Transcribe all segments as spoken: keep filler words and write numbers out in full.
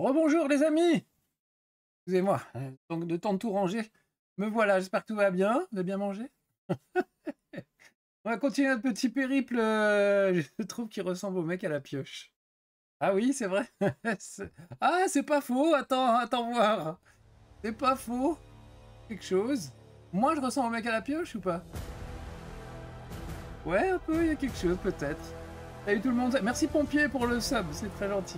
Rebonjour les amis. Excusez-moi, euh, donc de temps de tout ranger. Me voilà, j'espère que tout va bien. Vous avez bien mangé? On va continuer notre petit périple. euh, je trouve qu'il ressemble au mec à la pioche. Ah oui, c'est vrai. C'est- Ah, c'est pas faux. Attends, attends voir. C'est pas faux. Quelque chose. Moi, je ressemble au mec à la pioche ou pas? Ouais, un peu, il y a quelque chose peut-être. Salut tout le monde. Merci Pompier pour le sub, c'est très gentil.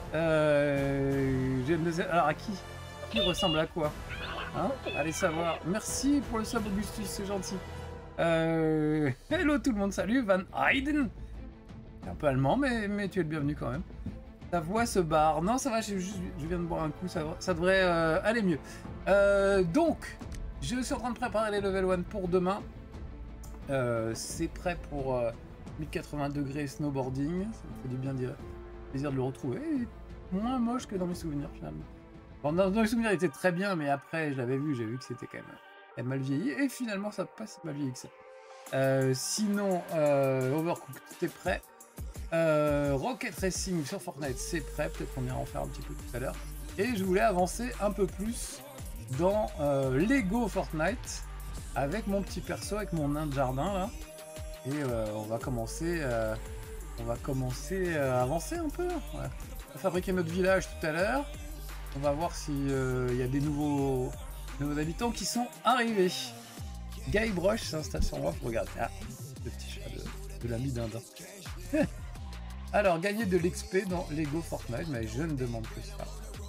Euh, j'aime les- Alors à qui? Qui ressemble à quoi? Hein? Allez savoir. Merci pour le sub Augustus, c'est gentil. Euh... Hello tout le monde, salut Van Hayden. C'est un peu allemand, mais, mais tu es le bienvenu quand même. Ta voix se barre. Non, ça va, je, juste- je viens de boire un coup, ça, va- ça devrait euh, aller mieux. Euh, donc, je suis en train de préparer les level un pour demain. Euh, c'est prêt pour euh, mille quatre-vingts degrés snowboarding. Ça me fait du bien dire, plaisir de le retrouver. Il est moins moche que dans mes souvenirs finalement. Bon, dans, dans mes souvenirs, il était très bien, mais après, je l'avais vu, j'ai vu que c'était quand même, quand même mal vieilli. Et finalement, ça passe pas si mal vieilli que ça. Euh, sinon, euh, Overcooked, c'est prêt. Euh, Rocket Racing sur Fortnite, c'est prêt. Peut-être qu'on ira en faire un petit peu tout à l'heure. Et je voulais avancer un peu plus dans euh, Lego Fortnite avec mon petit perso, avec mon nain de jardin là. Et euh, on va commencer, euh, on va commencer à avancer un peu. Ouais. On va fabriquer notre village tout à l'heure. On va voir s'il euh, y a des nouveaux, nouveaux habitants qui sont arrivés. Guybrush s'installe sur moi pour regarder. Ah, le petit chat de, de l'ami d'Inde. Alors, gagner de l'X P dans Lego Fortnite, mais je ne demande que ça.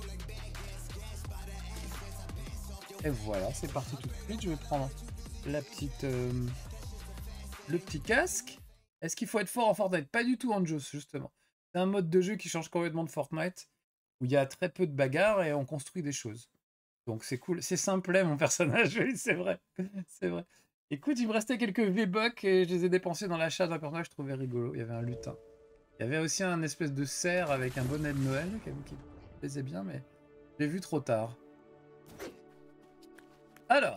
Et voilà, c'est parti tout de suite. Je vais prendre la petite, euh, le petit casque. Est-ce qu'il faut être fort en Fortnite? Pas du tout en Joss, justement. C'est un mode de jeu qui change complètement de Fortnite, où il y a très peu de bagarres et on construit des choses. Donc c'est cool. C'est simplet, mon personnage, oui, c'est vrai. C'est vrai. Écoute, il me restait quelques V-Bucks et je les ai dépensés dans l'achat d'un personnage que je trouvais rigolo. Il y avait un lutin. Il y avait aussi un espèce de cerf avec un bonnet de Noël qui, qui me plaisait bien, mais je l'ai vu trop tard. Alors,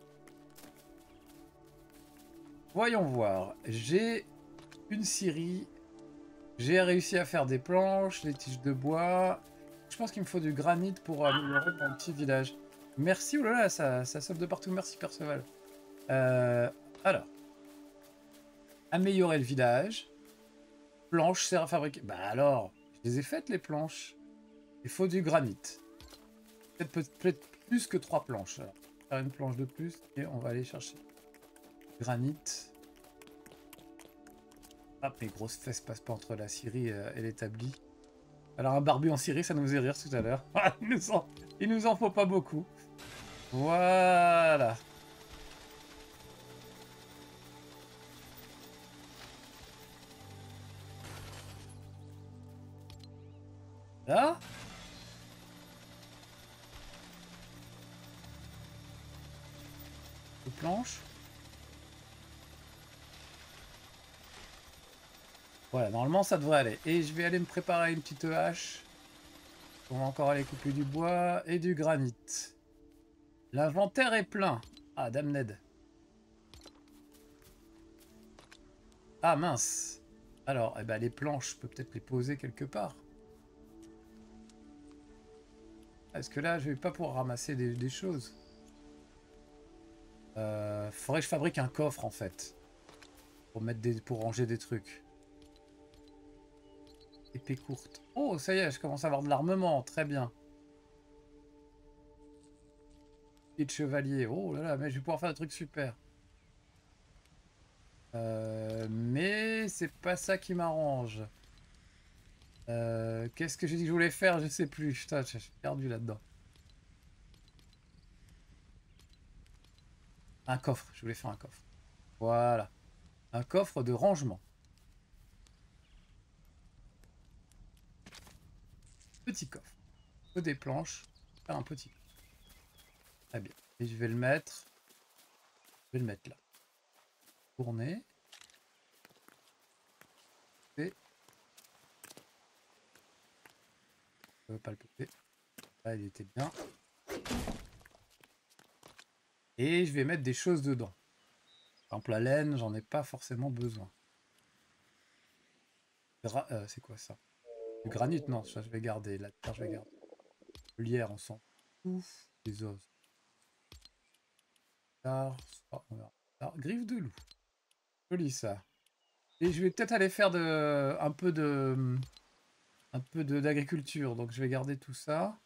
voyons voir. J'ai une scierie. J'ai réussi à faire des planches, des tiges de bois. Je pense qu'il me faut du granit pour améliorer mon petit village. Merci, oh là là, ça, ça saute de partout. Merci Perceval. Euh, alors, améliorer le village. Planches, serre à fabriquer. Bah alors, je les ai faites les planches. Il faut du granit. Peut-être peut-être plus que trois planches. Alors, faire une planche de plus et on va aller chercher granit. Ah, mes grosses fesses passent pas entre la scierie et l'établi. Alors un barbu en Syrie, ça nous faisait rire tout à l'heure. il, nous en... il nous en faut pas beaucoup. Voilà. Là. Les planches. Voilà, normalement ça devrait aller. Et je vais aller me préparer une petite hache. On va encore aller couper du bois et du granit. L'inventaire est plein. Ah, damned. Ah, mince. Alors, eh ben, les planches, je peux peut-être les poser quelque part. Est-ce que là, je vais pas pouvoir ramasser des, des choses? Euh, faudrait que je fabrique un coffre, en fait. Pour, mettre des, pour ranger des trucs. Épée courte. Oh, ça y est, je commence à avoir de l'armement. Très bien. Et de chevalier. Oh là là, mais je vais pouvoir faire des trucs super. Euh, mais c'est pas ça qui m'arrange. Euh, Qu'est-ce que j'ai dit que je voulais faire? Je sais plus. Putain, je suis perdu là-dedans. Un coffre. Je voulais faire un coffre. Voilà. Un coffre de rangement. Petit coffre. Faut des planches. Faire un petit coffre. Très bien. Et je vais le mettre. Je vais le mettre là. Tourner. Et. Je veux pas le péter. Là, il était bien. Et je vais mettre des choses dedans. Par exemple, la laine, j'en ai pas forcément besoin. Euh, c'est quoi ça? Du granit? Non, ça je vais garder. La terre, je vais garder. Lierre, on sent ouf. Les os. Tard, oh, on verra. Tard. Griffe de loup. Joli ça. Et je vais peut-être aller faire de, un peu de, un peu de d'agriculture. Donc je vais garder tout ça.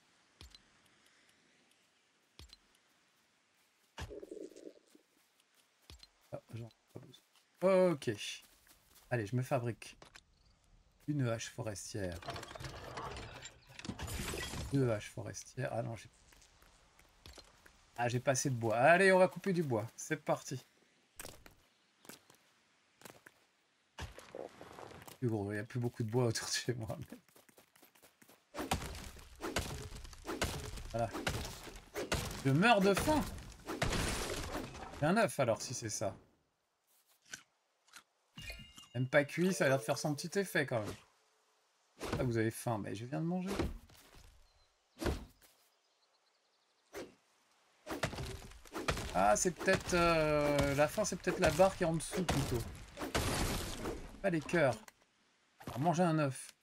Ah, j'en ai pas besoin. Ok. Allez, je me fabrique une hache forestière. Deux haches forestières. Ah non, j'ai ah, j'ai pas assez de bois. Allez, on va couper du bois. C'est parti. Plus gros, il n'y a plus beaucoup de bois autour de chez moi. Voilà. Je meurs de faim. J'ai un œuf alors, si c'est ça. Même pas cuit, ça a l'air de faire son petit effet quand même. Ah, vous avez faim, mais je viens de manger. Ah, c'est peut-être... Euh, la faim, c'est peut-être la barre qui est en dessous plutôt. Pas les cœurs. On va manger un œuf.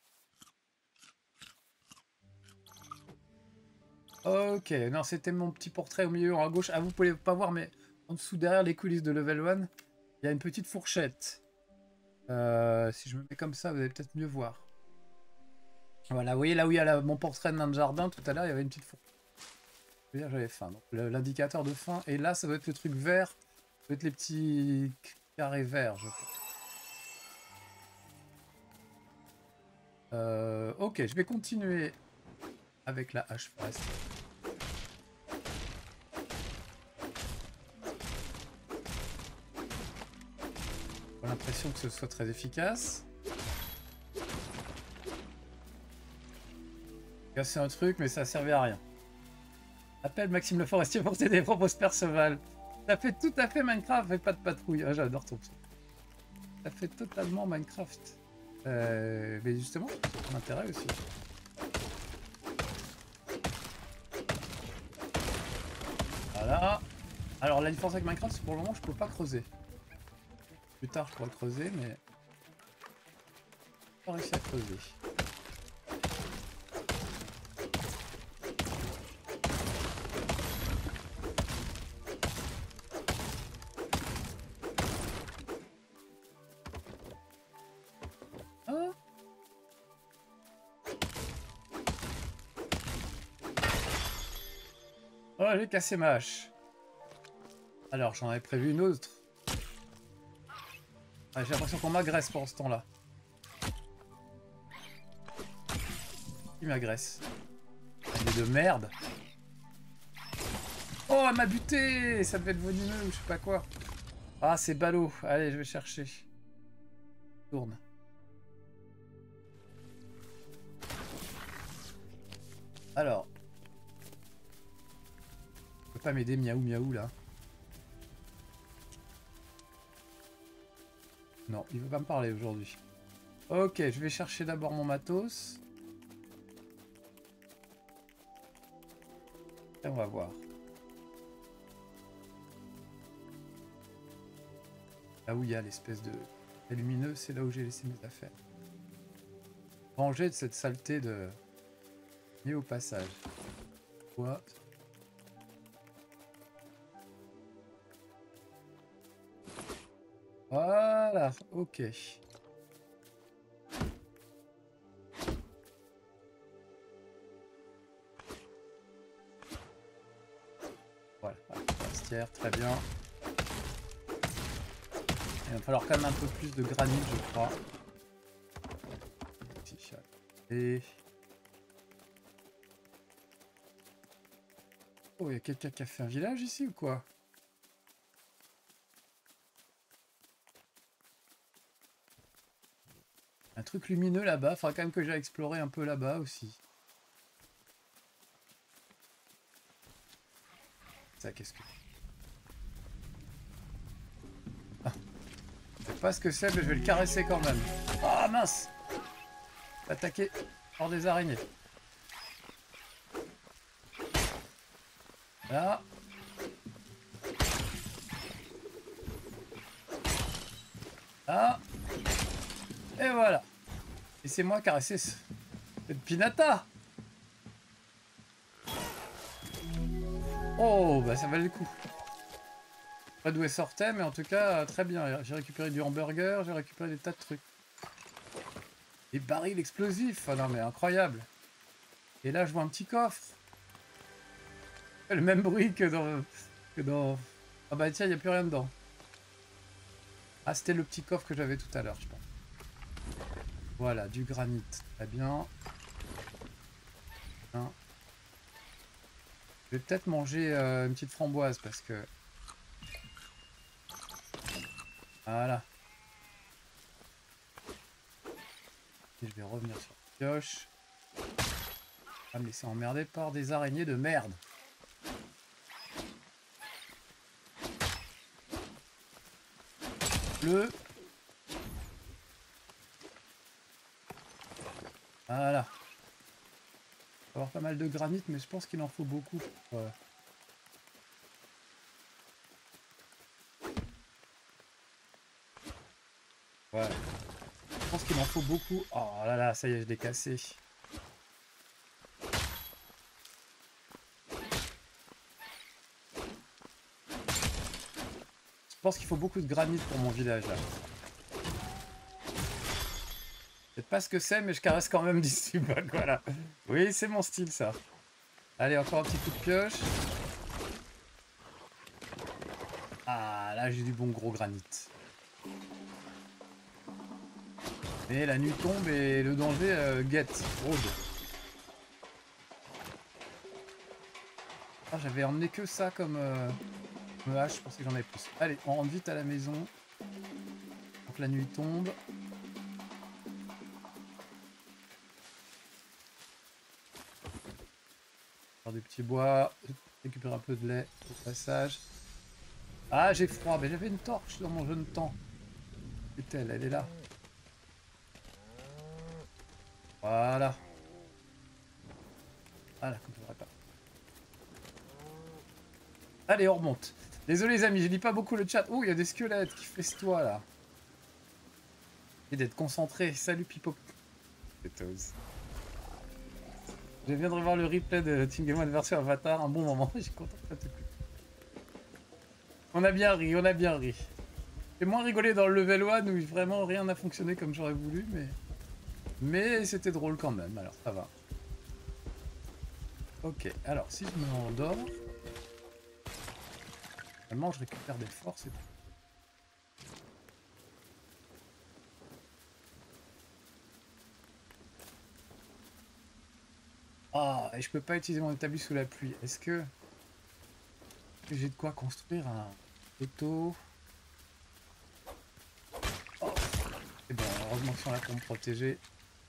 Ok, non, c'était mon petit portrait au milieu, à gauche. Ah, vous pouvez pas voir, mais en dessous, derrière les coulisses de level un, il y a une petite fourchette. Euh, si je me mets comme ça, vous allez peut-être mieux voir. Voilà, vous voyez là où il y a la, mon portrait dans le jardin, tout à l'heure, il y avait une petite fourchette. Je veux dire, j'avais faim. Donc l'indicateur de faim, et là, ça doit être le truc vert. Ça doit être les petits carrés verts, je crois. Euh, ok, je vais continuer avec la hache forestière. J'ai l'impression que ce soit très efficace. Casser un truc, mais ça servait à rien. Appelle Maxime le Forestier pour t'aider, propose Perceval. Ça fait tout à fait Minecraft et pas de patrouille. Ah, j'adore ton truc. Ça fait totalement Minecraft. Euh, mais justement, c'est mon intérêt aussi. Voilà. Alors la différence avec Minecraft, c'est pour le moment je peux pas creuser. Plus tard je pourrais creuser, mais pas réussi à creuser. Ah. Oh, j'ai cassé ma hache. Alors j'en avais prévu une autre. Ah, j'ai l'impression qu'on m'agresse pendant ce temps-là. Qui m'agresse? Elle est de merde. Oh, elle m'a buté! Ça devait être venimeux ou je sais pas quoi. Ah, c'est ballot. Allez, je vais chercher. Tourne. Alors. Tu peux pas m'aider, miaou miaou là? Non, il veut pas me parler aujourd'hui. Ok, je vais chercher d'abord mon matos. Et on va voir. Là où il y a l'espèce de lumineux, c'est là où j'ai laissé mes affaires. Venger de cette saleté de... mis au passage. Quoi? Voilà, ok. Voilà, vestiaire, très bien. Il va falloir quand même un peu plus de granit, je crois. Et... oh, il y a quelqu'un qui a fait un village ici ou quoi? Un truc lumineux là-bas, faudra quand même que j'aille explorer un peu là-bas aussi. Ça, qu'est-ce que... ah. Je sais pas ce que c'est, mais je vais le caresser quand même. Ah oh, mince! Attaquer hors des araignées. Là. Là. Et voilà. Laissez-moi caresser ce... cette pinata. Oh, bah ça valait le coup. Pas d'où elle sortait, mais en tout cas, très bien. J'ai récupéré du hamburger, j'ai récupéré des tas de trucs. Des barils explosifs, ah non mais incroyable. Et là, je vois un petit coffre. Le même bruit que dans... Que dans... Ah bah tiens, il n'y a plus rien dedans. Ah, c'était le petit coffre que j'avais tout à l'heure, je pense. Voilà, du granit. Très bien. Hein. Je vais peut-être manger euh, une petite framboise parce que... Voilà. Et je vais revenir sur la pioche. Ah mais c'est emmerdé par des araignées de merde. Le... Voilà. Il va y avoir pas mal de granit, mais je pense qu'il en faut beaucoup. Ouais. Ouais. Je pense qu'il en faut beaucoup. Oh là là, ça y est, je l'ai cassé. Je pense qu'il faut beaucoup de granit pour mon village là. Je sais pas ce que c'est, mais je caresse quand même d'ici bas, voilà. Oui, c'est mon style ça. Allez, encore un petit coup de pioche. Ah, là j'ai du bon gros granit. Mais la nuit tombe et le danger euh, guette, rôde. Ah, j'avais emmené que ça comme, euh, comme hache, je pensais que j'en avais plus. Allez, on rentre vite à la maison. Donc la nuit tombe. Faire du petit bois, récupérer un peu de lait au passage. Ah, j'ai froid, mais j'avais une torche dans mon jeune temps. Est-elle? Elle est là. Voilà. Voilà, comme je ne pas. Allez, on remonte. Désolé les amis, je lis pas beaucoup le chat. Oh, il y a des squelettes qui festoient là. Et d'être concentré. Salut Pipo. Je viens de revoir le replay de Team Game One version Avatar. Un bon moment. J'ai content de tout. On a bien ri, on a bien ri. J'ai moins rigolé dans le level un où vraiment rien n'a fonctionné comme j'aurais voulu, mais... Mais c'était drôle quand même, alors ça va. Ok, alors si je me endors... Normalement je récupère des forces et tout. Ah, et je peux pas utiliser mon établi sous la pluie. Est-ce que... j'ai de quoi construire un auto? Oh. Et bon, heureusement qu'ils sont là pour me protéger.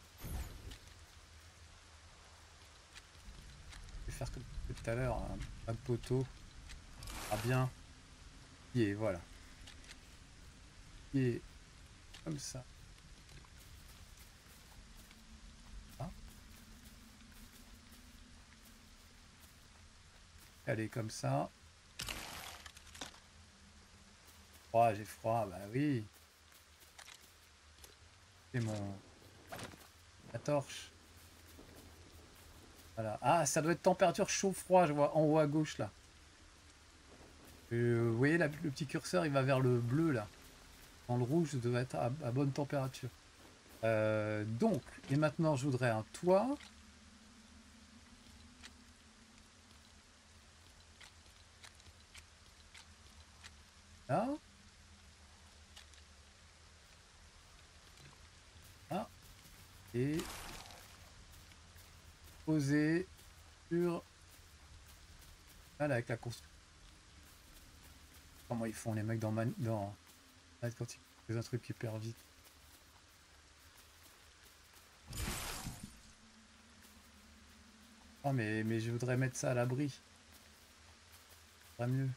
Je vais faire comme tout à l'heure, un, un poteau. Ah bien. Qui est, voilà. Qui est comme ça. Ah. Elle est comme ça. Oh, j'ai froid, bah oui. C'est mon... la torche. Voilà. Ah, ça doit être température chaud-froid, je vois en haut à gauche là. Euh, vous voyez, la, le petit curseur, il va vers le bleu là. Dans le rouge, ça doit être à, à bonne température. Euh, donc, et maintenant, je voudrais un toit. Là. Là. Et poser sur... Voilà, avec la construction. Comment ils font les mecs dans... Man... dans... quand ils font un truc hyper vite. Oh mais, mais je voudrais mettre ça à l'abri. Pas mieux.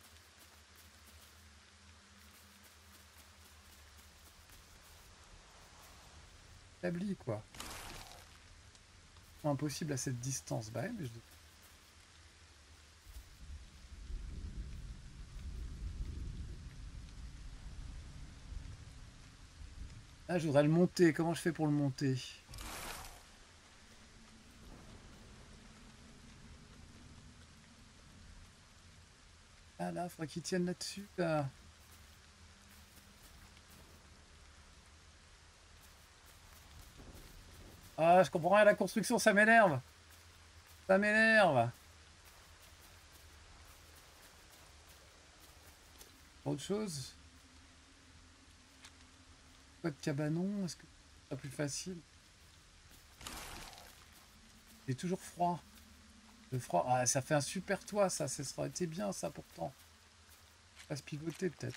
Établi quoi. Impossible à cette distance. Bah ouais, mais je... Ah, je voudrais le monter. Comment je fais pour le monter? Ah là, faudrait qu'ils tiennent là-dessus, là. Ah, je comprends rien à la construction, ça m'énerve. Ça m'énerve. Autre chose? Pas de cabanon? Est-ce que c'est plus facile? Il est toujours froid. Le froid. Ah, ça fait un super toit, ça. Ça serait été bien, ça, pourtant. Pas se pivoter, peut-être.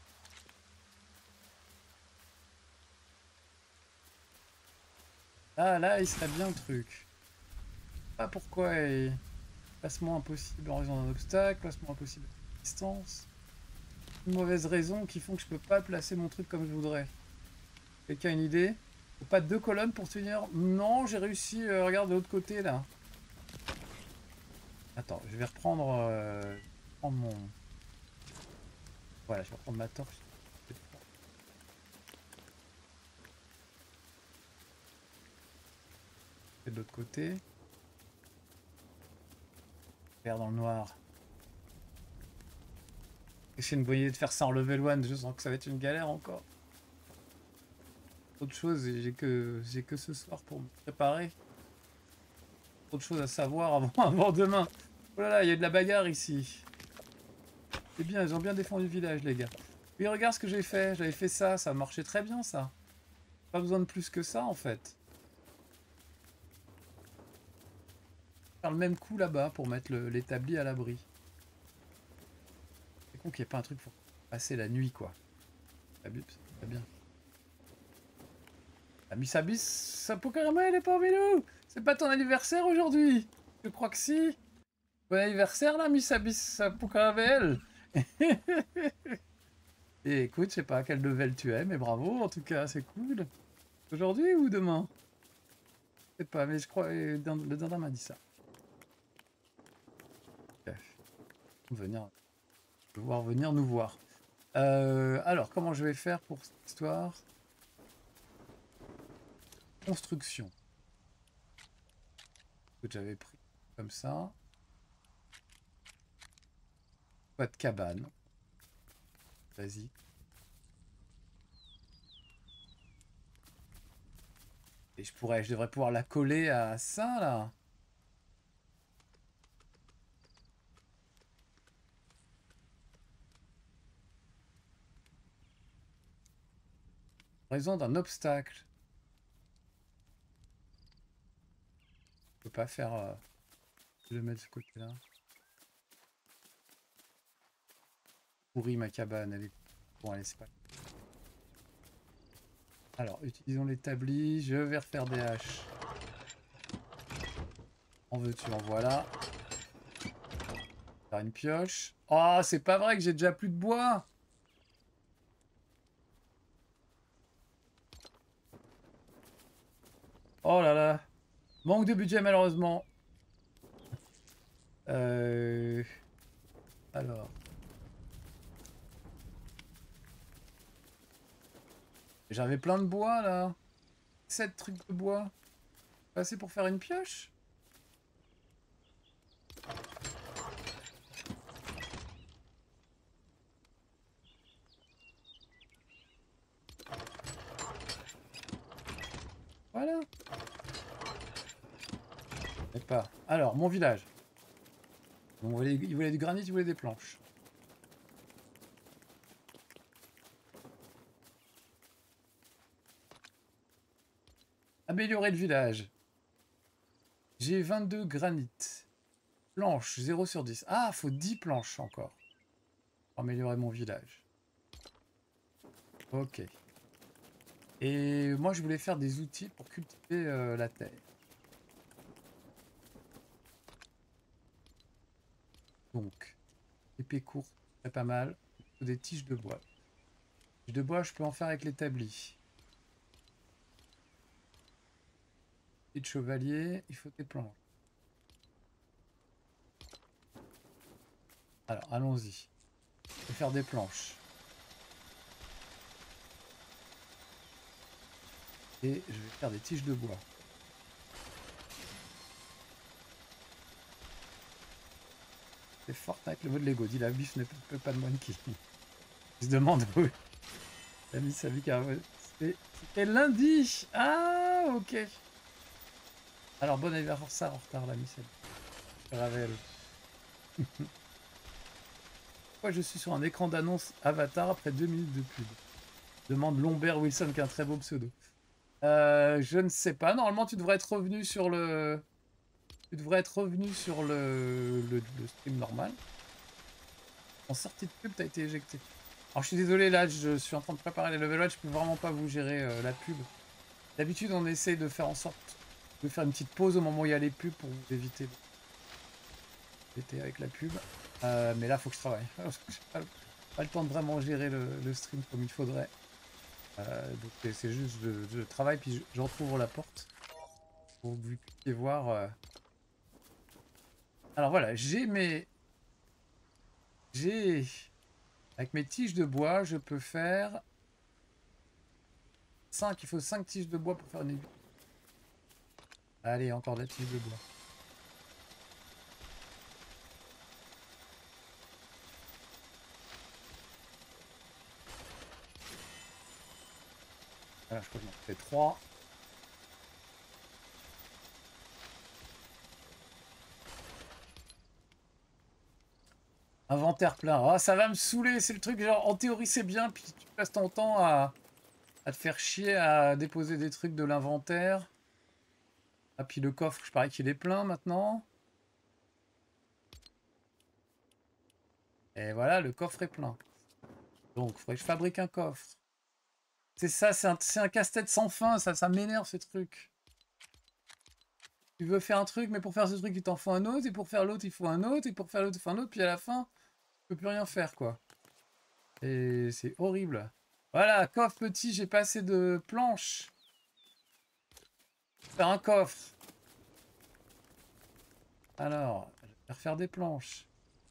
Ah, là, il serait bien, le truc. Ah, pourquoi il... Placement impossible en raison d'un obstacle. Placement impossible à distance. Une mauvaise raison qui font que je peux pas placer mon truc comme je voudrais. Quelqu'un a une idée? Faut pas deux colonnes pour tenir? Non, j'ai réussi. Euh, regarde de l'autre côté, là. Attends, je vais reprendre, euh, reprendre mon... Voilà, je vais reprendre ma torche. Et de l'autre côté. Vert dans le noir. J'ai une bonne idée de faire ça en level un, je sens que ça va être une galère encore. Autre chose, j'ai que j'ai que ce soir pour me préparer. Autre chose à savoir avant, avant demain. Oh là là, il y a de la bagarre ici. C'est bien, ils ont bien défendu le village, les gars. Puis regarde ce que j'ai fait. J'avais fait ça, ça marchait très bien, ça. Pas besoin de plus que ça, en fait. Faire le même coup là-bas pour mettre l'établi à l'abri. C'est con qu'il n'y ait pas un truc pour passer la nuit, quoi. C'est bien. La Miss Abyss, sa Pokémon, elle est pas parmi nous. C'est pas ton anniversaire aujourd'hui? Je crois que si. Bon anniversaire, là, Miss Abyss, sa Pokémon. Et écoute, je sais pas à quel level tu es, mais bravo, en tout cas, c'est cool. Aujourd'hui ou demain? Je sais pas, mais je crois le dindin m'a dit ça. Okay. Venir, pouvoir venir nous voir. Euh, alors, comment je vais faire pour cette histoire? Construction. J'avais pris comme ça. Pas de cabane. Vas-y. Et je pourrais, je devrais pouvoir la coller à ça, là. En raison d'un obstacle. Je peux pas faire... Euh, le mettre de ce côté-là. Pourri ma cabane, elle est... Bon, allez, c'est pas... Alors, utilisons l'établi. Je vais refaire des haches. En veux-tu, en voilà. Faire une pioche. Oh, c'est pas vrai que j'ai déjà plus de bois. Oh là là. Manque de budget, malheureusement. Euh... Alors... J'avais plein de bois, là. sept trucs de bois. Pas assez pour faire une pioche? Voilà. Et pas. Alors, mon village. Bon, il, voulait, il voulait du granit, il voulait des planches. Améliorer le village. J'ai vingt-deux granit. Planches, zéro sur dix. Ah, faut dix planches encore. Pour améliorer mon village. Ok. Et moi, je voulais faire des outils pour cultiver euh, la terre. Donc, épée courte, c'est pas mal. Il faut des tiges de bois. Tiges de bois, je peux en faire avec l'établi. Et de chevalier, il faut des planches. Alors, allons-y. Je vais faire des planches. Et je vais faire des tiges de bois. T'es forte avec le mot de Lego. Dit la bif ne peut pas de monkey. Il se demande où il a mis sa vie car c'était lundi. Ah, ok. Alors, bon anniversaire en retard, la Michel. Ravel. Pourquoi je suis sur un écran d'annonce Avatar après deux minutes de pub? Demande Lombert Wilson, qui est un très beau pseudo. Euh, je ne sais pas. Normalement, tu devrais être revenu sur le... Tu devrais être revenu sur le, le, le stream normal. En sortie de pub, tu as été éjecté. Alors, je suis désolé, là, je suis en train de préparer les level up. Je peux vraiment pas vous gérer euh, la pub. D'habitude, on essaie de faire en sorte de faire une petite pause au moment où il y a les pubs pour vous éviter d'été avec la pub. Euh, mais là, il faut que je travaille. J'ai pas, pas le temps de vraiment gérer le, le stream comme il faudrait. Euh, donc c'est juste je, je travaille puis j'entrouvre la porte pour que vous puissiez voir. Euh... Alors voilà, j'ai mes... J'ai... Avec mes tiges de bois, je peux faire... cinq, il faut cinq tiges de bois pour faire une aiguille. Allez, encore de la tige de bois. Voilà, je crois que j'en fais trois. Inventaire plein. Ah, ça va me saouler, c'est le truc, genre, en théorie c'est bien, puis tu passes ton temps à, à te faire chier à déposer des trucs de l'inventaire. Ah, puis le coffre, je parie qu'il est plein maintenant. Et voilà, le coffre est plein. Donc, il faudrait que je fabrique un coffre. C'est ça, c'est un, un casse-tête sans fin, ça, ça m'énerve ce truc. Tu veux faire un truc, mais pour faire ce truc, il t'en faut un autre, et pour faire l'autre, il faut un autre, et pour faire l'autre, il faut un autre, puis à la fin, tu peux plus rien faire, quoi. Et c'est horrible. Voilà, coffre petit, j'ai pas assez de planches. Faire un coffre. Alors, je vais refaire des planches.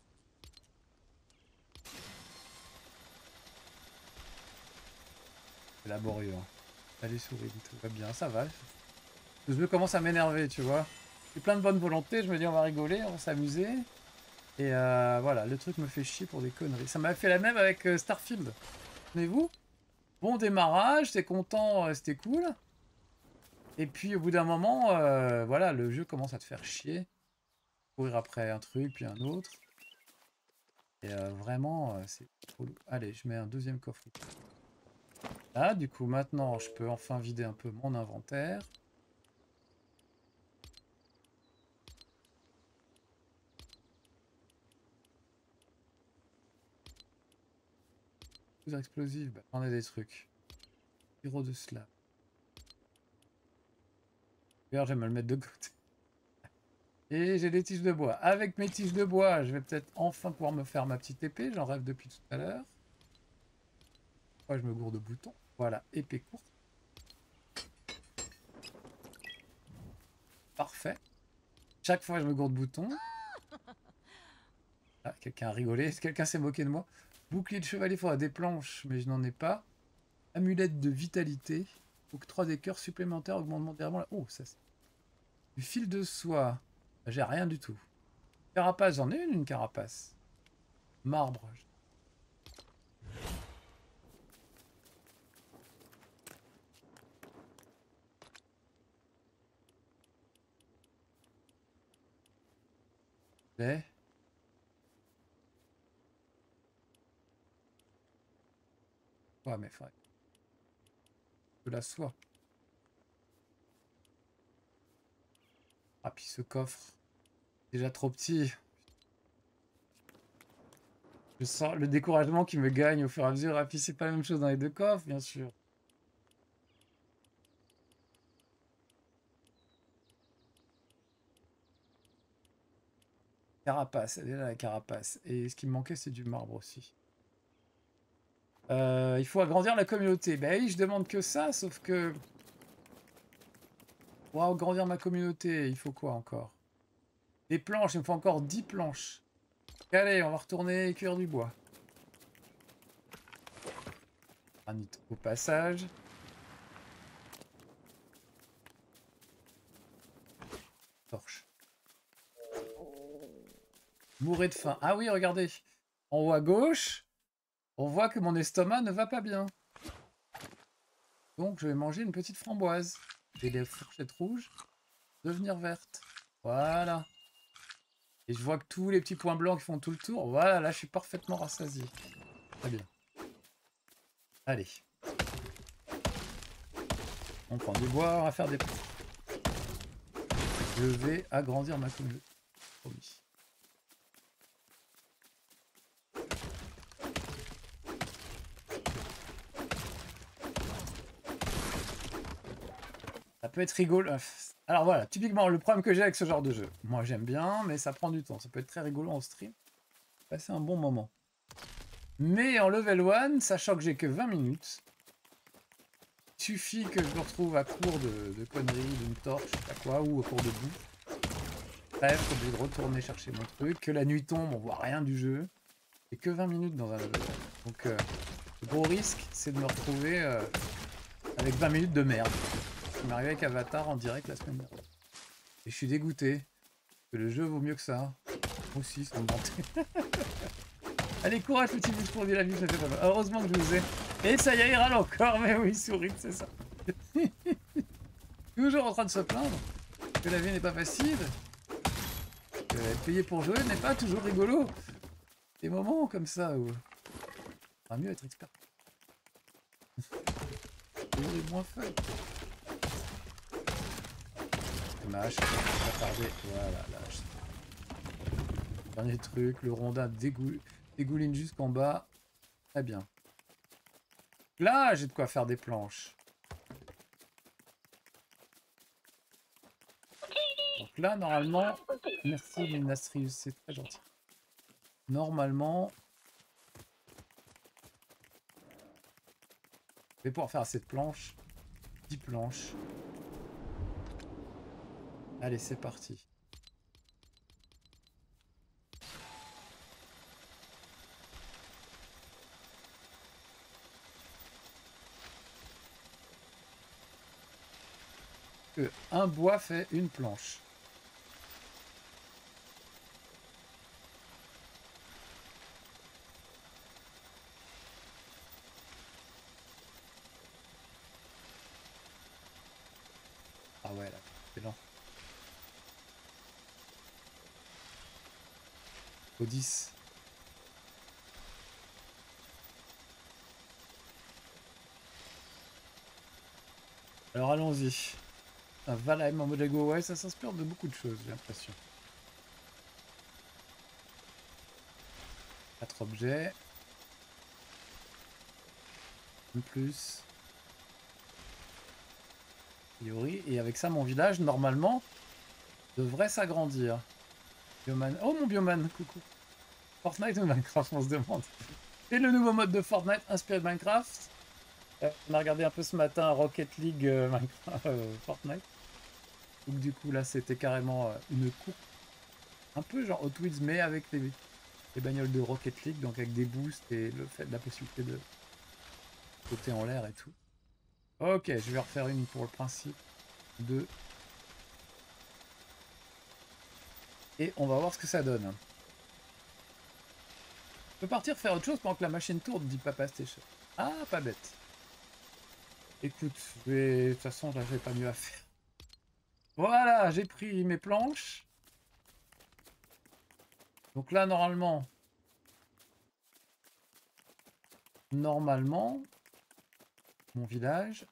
C'est laborieux. Hein. Allez, souris, tout va bien, ça va. Le jeu commence à m'énerver, tu vois. J'ai plein de bonne volonté, je me dis on va rigoler, on va s'amuser. Et euh, voilà, le truc me fait chier pour des conneries. Ça m'a fait la même avec euh, Starfield. Souvenez-vous? Bon démarrage, t'es content, euh, c'était cool. Et puis au bout d'un moment, euh, voilà, le jeu commence à te faire chier. Courir après un truc, puis un autre. Et euh, vraiment, euh, c'est cool. Allez, je mets un deuxième coffre. Là, du coup, maintenant, je peux enfin vider un peu mon inventaire. Poudre explosive, bah, on a des trucs. Pyro de slab. D'ailleurs, je vais me le mettre de côté. Et j'ai des tiges de bois. Avec mes tiges de bois, je vais peut-être enfin pouvoir me faire ma petite épée. J'en rêve depuis tout à l'heure. Moi, je me gourde de boutons. Voilà, épée courte. Parfait. Chaque fois, je me gourde de boutons. Ah, quelqu'un a rigolé. Quelqu'un s'est moqué de moi. Bouclier de chevalier, il faudra des planches, mais je n'en ai pas. Amulette de vitalité. Donc trois écœurs supplémentaires augmentent modérément la... Oh, ça c'est... Du fil de soie. J'ai rien du tout. Carapace, j'en ai une, une carapace. Marbre. Ouais, mais faudrait... De la soie. Ah, puis ce coffre. Déjà trop petit. Je sens le découragement qui me gagne au fur et à mesure. Ah, puis c'est pas la même chose dans les deux coffres, bien sûr. Carapace, elle est là la carapace. Et ce qui me manquait, c'est du marbre aussi. Euh, il faut agrandir la communauté. Ben oui, je demande que ça, sauf que... Pour agrandir ma communauté, il faut quoi encore? Des planches, il me faut encore dix planches. Allez, on va retourner cuire du bois. Un au passage. Torche. Mourrez de faim. Ah oui, regardez. En haut à gauche, on voit que mon estomac ne va pas bien. Donc je vais manger une petite framboise. Et les fourchettes rouges devenir vertes. Voilà. Et je vois que tous les petits points blancs qui font tout le tour. Voilà, là je suis parfaitement rassasié. Très bien. Allez. On prend du bois, on va faire des... Je vais agrandir ma communauté. Promis. Ça peut être rigolo. Alors voilà, typiquement le problème que j'ai avec ce genre de jeu. Moi j'aime bien, mais ça prend du temps. Ça peut être très rigolo en stream. Passer un bon moment. Mais en level un, sachant que j'ai que vingt minutes, il suffit que je me retrouve à court de, de conneries, d'une torche, je sais pas quoi, ou à court de boue. Bref, je suis obligé de retourner chercher mon truc, que la nuit tombe, on voit rien du jeu. Et que vingt minutes dans un level un. Donc euh, le gros risque, c'est de me retrouver euh, avec vingt minutes de merde. Je m'est arrivé avec Avatar en direct la semaine dernière. Et je suis dégoûté. Que le jeu vaut mieux que ça. Moi aussi, ça me mentait. Allez, courage, petit bouche pour la vie, ça fait pas mal. Heureusement que je vous ai. Et ça y est, il râle encore. Mais oui, souris, c'est ça. Toujours en train de se plaindre que la vie n'est pas facile. Que être payé pour jouer n'est pas toujours rigolo. Des moments comme ça où... Ça va mieux être expert. Toujours est moins fun. Dommage, pas tarder. Voilà, là. Je... Dernier truc, le rondin dégou... dégouline jusqu'en bas. Très bien. Là, j'ai de quoi faire des planches. Donc là, normalement... Merci, Minastrius, c'est très gentil. Normalement... Je vais pouvoir faire assez de planches. dix planches. Allez, c'est parti. Que un bois fait une planche. Ah ouais, là, c'est lent. Au dix. Alors allons-y. Un Valheim en mode Lego, ouais, ça s'inspire de beaucoup de choses, j'ai l'impression. Quatre objets. Un plus. A priori. Et avec ça, mon village, normalement, devrait s'agrandir. Bioman. Oh mon Bioman, coucou. Fortnite ou Minecraft, on se demande. Et le nouveau mode de Fortnite inspiré de Minecraft. Euh, on a regardé un peu ce matin Rocket League euh, Minecraft, euh, Fortnite. Donc du coup là c'était carrément euh, une coupe. Un peu genre Hot Wheels mais avec les, les bagnoles de Rocket League, donc avec des boosts et le fait de la possibilité de sauter en l'air et tout. Ok, je vais refaire une pour le principe. Deux. Et on va voir ce que ça donne. Je peux partir faire autre chose pendant que la machine tourne, dit Papa Station. Ah, pas bête. Écoute, je vais... de toute façon, là, j'ai pas mieux à faire. Voilà, j'ai pris mes planches. Donc là, normalement... Normalement... Mon village...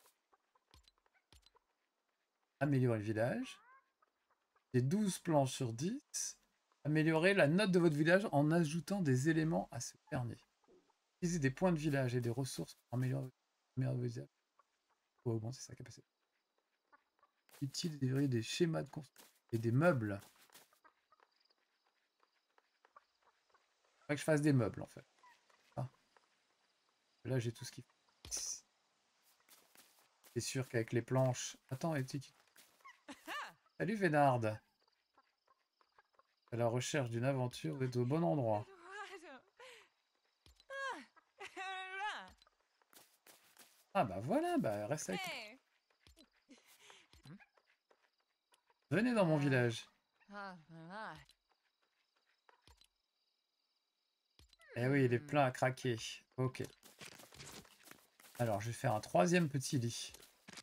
Améliorer le village. J'ai douze planches sur dix. Améliorer la note de votre village en ajoutant des éléments à ce dernier. Utilisez des points de village et des ressources pour améliorer vos villages. Oh, bon, c'est sa capacité. Utiliser des schémas de construction et des meubles. Il faudrait que je fasse des meubles en fait. Ah. Là j'ai tout ce qu'il faut. C'est sûr qu'avec les planches... Attends, et tu... Salut Vénard. À la recherche d'une aventure, vous êtes au bon endroit. Ah bah voilà, bah reste avec... Venez dans mon village. Eh oui, il est plein à craquer. Ok. Alors, je vais faire un troisième petit lit.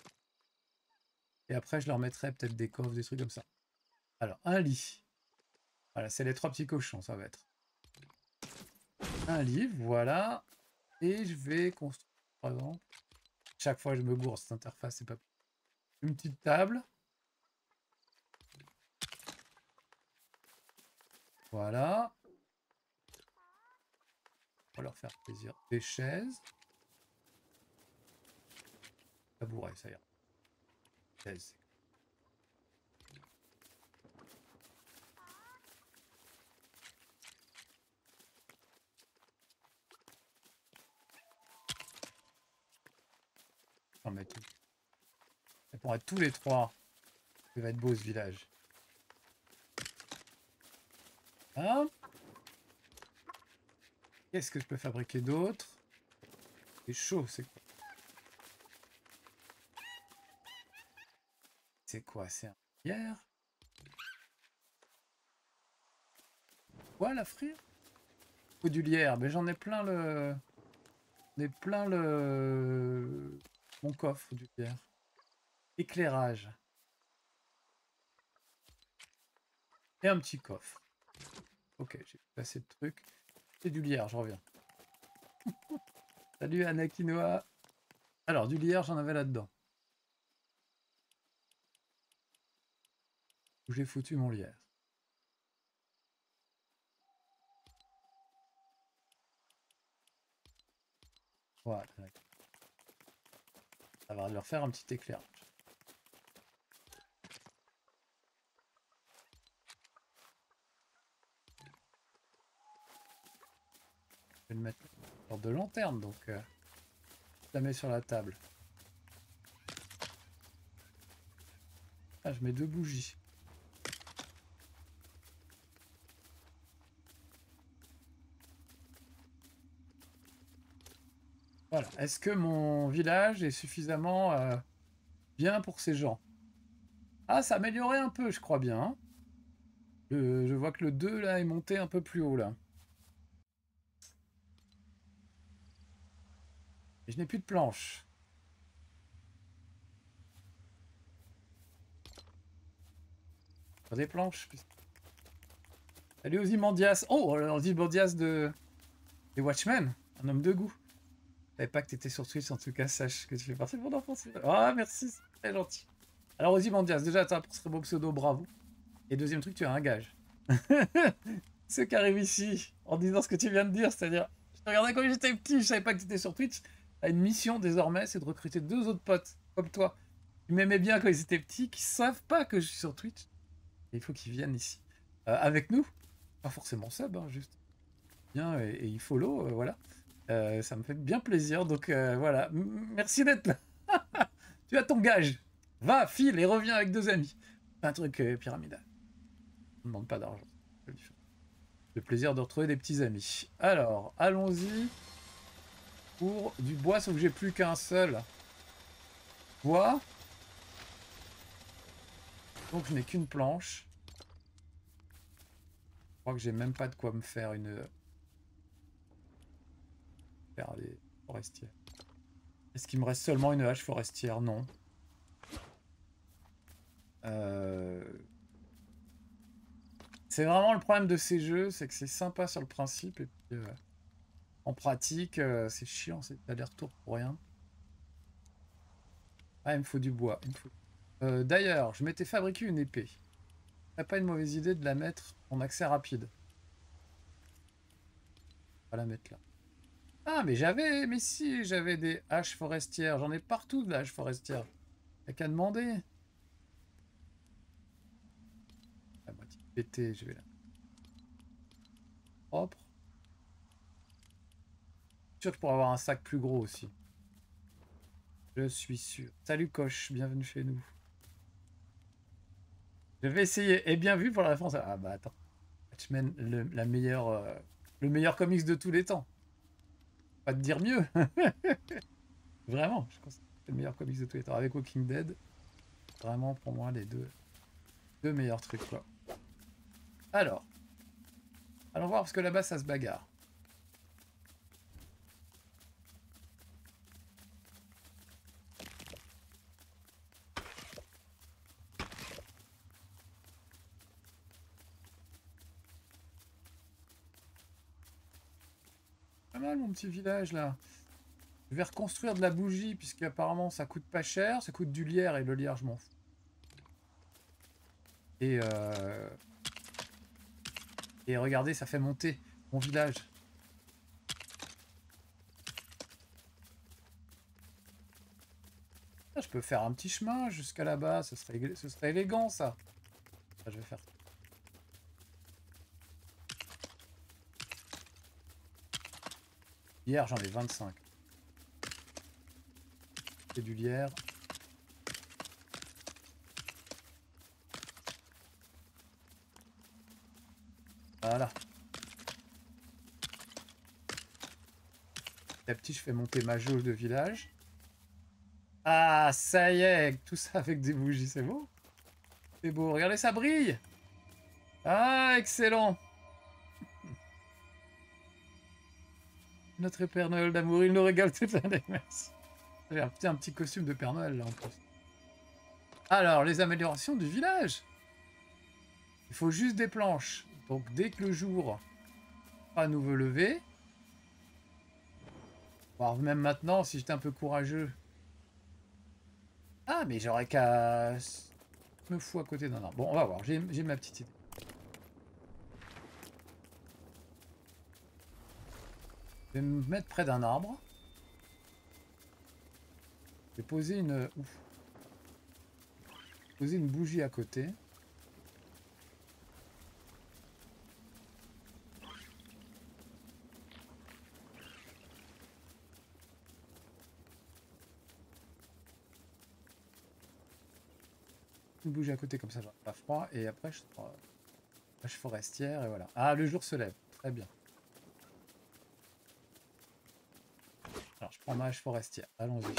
Et après, je leur mettrai peut-être des coffres, des trucs comme ça. Alors, un lit. Voilà, c'est les trois petits cochons, ça va être. Un lit, voilà. Et je vais construire, par exemple... Chaque fois, je me gourre, cette interface, c'est pas... Une petite table. Voilà. On va leur faire plaisir. Des chaises. Tabouret, ça ira. Chaises. On met tout. Et pour être tous les trois, ça va être beau ce village. Hein? Qu'est-ce que je peux fabriquer d'autre? C'est chaud, c'est quoi? C'est quoi? C'est un lierre? Quoi, la frire? Faut du lierre, mais j'en ai plein le... J'en ai plein le... Mon coffre du lierre. Éclairage. Et un petit coffre. Ok, j'ai passé de trucs. C'est du lierre, je reviens. Salut Anakinoa. Alors, du lierre, j'en avais là-dedans. Où j'ai foutu mon lierre. Voilà. Ça va leur faire un petit éclairage. Je vais le mettre sur de lanterne, donc euh, je la mets sur la table. Ah, je mets deux bougies. Voilà. Est-ce que mon village est suffisamment euh, bien pour ces gens? Ah, ça a amélioré un peu, je crois bien. Hein. Le, je vois que le deux, là, est monté un peu plus haut, là. Et je n'ai plus de planches. Pas des planches. Salut Ozymandias. Oh, Ozymandias de... des Watchmen. Un homme de goût. Je savais pas que tu étais sur Twitch, en tout cas, sache que tu fais partie de mon enfance. Ah, merci, c'est très gentil. Alors, Ozymandias, déjà, tu as pour ce très beau pseudo, bravo. Et deuxième truc, tu as un gage. Ceux qui arrivent ici en disant ce que tu viens de dire, c'est-à-dire, je te regardais quand j'étais petit, je savais pas que tu étais sur Twitch. T'as une mission désormais, c'est de recruter deux autres potes, comme toi, qui m'aimaient bien quand ils étaient petits, qui savent pas que je suis sur Twitch. Et il faut qu'ils viennent ici. Euh, avec nous. Pas forcément sub, hein, juste. Bien, et, et il follow, euh, voilà. Euh, ça me fait bien plaisir, donc euh, voilà. M merci d'être là. Tu as ton gage. Va, file et reviens avec deux amis. Un truc euh, pyramidal. On ne demande pas d'argent. Le plaisir de retrouver des petits amis. Alors, allons-y pour du bois, sauf que j'ai plus qu'un seul bois. Donc je n'ai qu'une planche. Je crois que j'ai même pas de quoi me faire une... faire les forestières. Est-ce qu'il me reste seulement une hache forestière? Non. Euh... C'est vraiment le problème de ces jeux, c'est que c'est sympa sur le principe, et puis euh, en pratique, euh, c'est chiant, c'est aller-retour pour rien. Ah, il me faut du bois. Il me faut... Euh, D'ailleurs, je m'étais fabriqué une épée. C'est pas une mauvaise idée de la mettre en accès rapide. On va la mettre là. Ah, mais j'avais, mais si, j'avais des haches forestières. J'en ai partout de la hache forestière. Y'a qu'à demander. La moitié pétée, je vais là. Propre. Je suis sûr que je pourrais avoir un sac plus gros aussi. Je suis sûr. Salut Coche, bienvenue chez nous. Je vais essayer. Et bien vu pour la référence. Ah bah attends. Watchmen, le, la meilleure, euh, le meilleur comics de tous les temps. Pas te dire mieux. Vraiment, je pense que c'est le meilleur comics de tous les temps. Avec Walking Dead, vraiment pour moi les deux, deux meilleurs trucs quoi. Alors, allons voir parce que là-bas ça se bagarre. Pas mal mon petit village là. Je vais reconstruire de la bougie puisqu'apparemment ça coûte pas cher. Ça coûte du lierre et le lierre je m'en fous. Et euh... Et regardez, ça fait monter mon village. Ah, je peux faire un petit chemin jusqu'à là-bas. Ce serait, ce serait élégant ça. Ça, je vais faire. Hier, j'en ai vingt-cinq. C'est du lierre. Voilà. Petit à petit, je fais monter ma jauge de village. Ah, ça y est, tout ça avec des bougies, c'est beau. C'est beau, regardez, ça brille. Ah, excellent. Notre Père Noël d'amour, il nous régale toute l'année, merci. J'ai un petit, un petit costume de Père Noël, là, en plus. Alors, les améliorations du village. Il faut juste des planches. Donc, dès que le jour à nouveau levé, voire même maintenant, si j'étais un peu courageux. Ah, mais j'aurais qu'à me fous à côté d'un arbre. Bon, on va voir, j'ai ma petite idée. Je vais me mettre près d'un arbre. Je vais poser une... Ouf. Poser une bougie à côté. Une bougie à côté comme ça, j'aurai pas froid. Et après, je prends hache forestière et voilà. Ah, le jour se lève. Très bien. Alors, je prends ma hache forestière. Allons-y.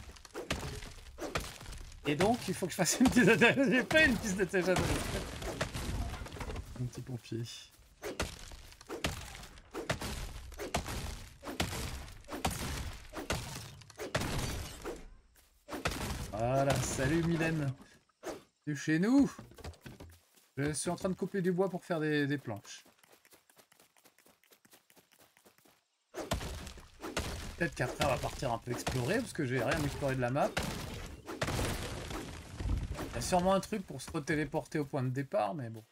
Et donc, il faut que je fasse une petite attaque. J'ai pas une piste d'attaque. Un petit pompier. Voilà, salut Mylène. Tu es chez nous? Je suis en train de couper du bois pour faire des, des planches. Peut-être qu'après on va partir un peu explorer, parce que j'ai rien exploré de la map. Il y a sûrement un truc pour se retéléporter au point de départ, mais bon.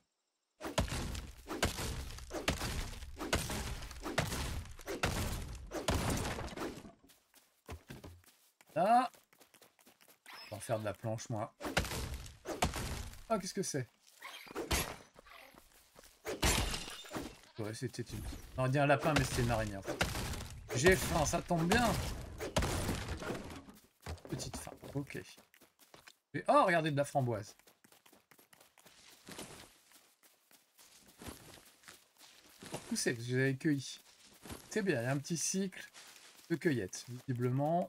Là, je vais en faire de la planche, moi. Ah, qu'est-ce que c'est? Ouais, c'était une... On aurait dit un lapin, mais c'était une araignée, en fait. J'ai faim, ça tombe bien. Petite faim, ok. Et... oh, regardez, de la framboise. Pour pousser, parce que j'avais cueilli. C'est bien, il y a un petit cycle de cueillette, visiblement.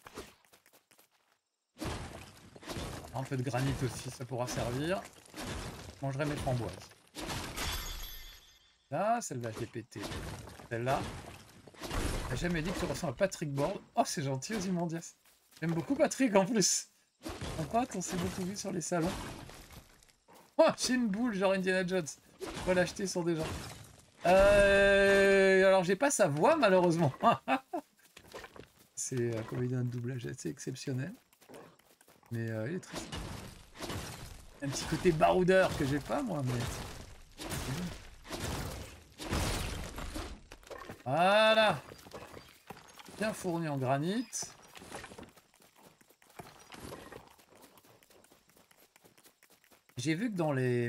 Un peu de granit aussi, ça pourra servir. Je mangerai mes framboises. Là, celle-là, je l'ai pétée. Celle-là. J'ai jamais dit que tu ressembles à Patrick Board. Oh, c'est gentil, Ozymandias. J'aime beaucoup Patrick en plus. Mon pote, on s'est beaucoup vu sur les salons. Oh, j'ai une boule, genre Indiana Jones. Je vais l'acheter sur des gens. Euh... Alors, j'ai pas sa voix, malheureusement. C'est un comédien de doublage assez exceptionnel. Mais euh, il est très... un petit côté baroudeur que j'ai pas, moi, mais... Voilà. Bien fourni en granit. J'ai vu que dans les...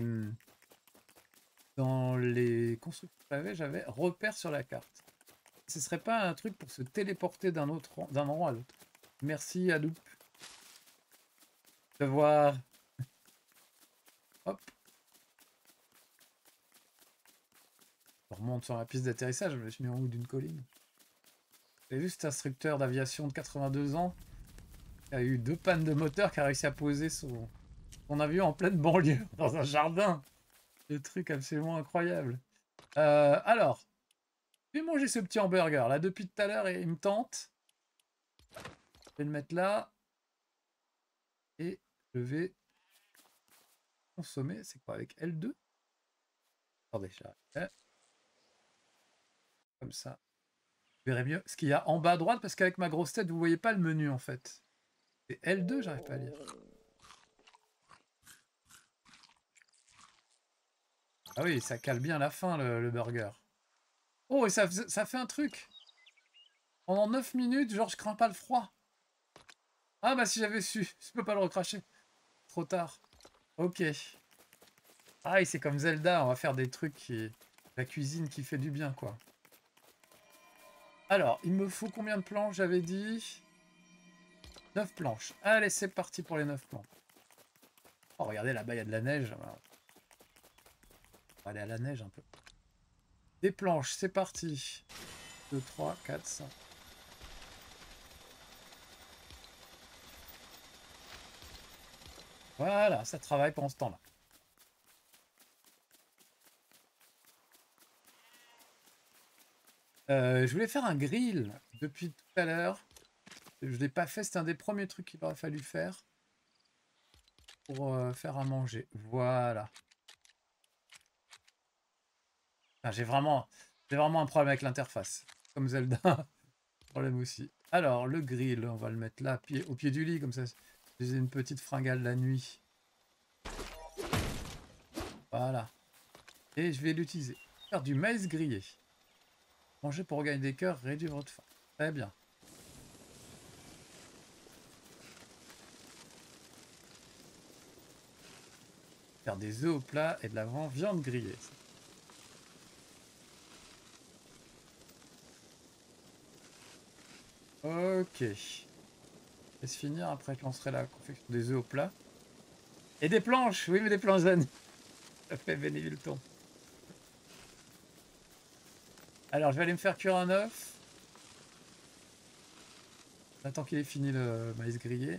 Dans les constructions que j'avais, j'avais repère sur la carte. Ce serait pas un truc pour se téléporter d'un autre d'un endroit à l'autre. Merci Adoop. De voir. Hop. Je remonte sur la piste d'atterrissage, je me suis mis en haut d'une colline. J'ai vu cet instructeur d'aviation de quatre-vingt-deux ans qui a eu deux pannes de moteur, qui a réussi à poser son, son avion en pleine banlieue, dans un jardin. Le truc absolument incroyable. Euh, alors, je vais manger ce petit hamburger là depuis tout à l'heure et il me tente. Je vais le mettre là. Et je vais consommer. C'est quoi avec L deux? Attendez, j'arrête. Comme ça. Vous verrez mieux ce qu'il y a en bas à droite, parce qu'avec ma grosse tête, vous voyez pas le menu en fait. C'est L deux, j'arrive pas à lire. Ah oui, ça cale bien la fin, le, le burger. Oh, et ça, ça fait un truc. Pendant neuf minutes, genre, je crains pas le froid. Ah bah si j'avais su, je peux pas le recracher. Trop tard. Ok. Ah, et c'est comme Zelda, on va faire des trucs qui... La cuisine qui fait du bien, quoi. Alors, il me faut combien de planches, j'avais dit? neuf planches. Allez, c'est parti pour les neuf planches. Oh, regardez, là-bas, il y a de la neige. On va aller à la neige un peu. Des planches, c'est parti. deux, trois, quatre, cinq. Voilà, ça travaille pendant ce temps-là. Euh, je voulais faire un grill depuis tout à l'heure. Je ne l'ai pas fait, c'était un des premiers trucs qu'il aurait fallu faire pour euh, faire à manger. Voilà. J'ai vraiment, j'ai vraiment un problème avec l'interface. Comme Zelda. Problème aussi. Alors, le grill, on va le mettre là, pied, au pied du lit, comme ça. J'ai une petite fringale la nuit. Voilà. Et je vais l'utiliser. Faire du maïs grillé. Manger pour regagner des cœurs, réduire votre faim. Très bien. Faire des œufs au plat et de la viande grillée. Ok. Laisse finir, après je lancerai la confection des œufs au plat. Et des planches, oui mais des planches zen. Ça fait Bénévilton. Alors je vais aller me faire cuire un œuf. J'attends qu'il ait fini le maïs grillé.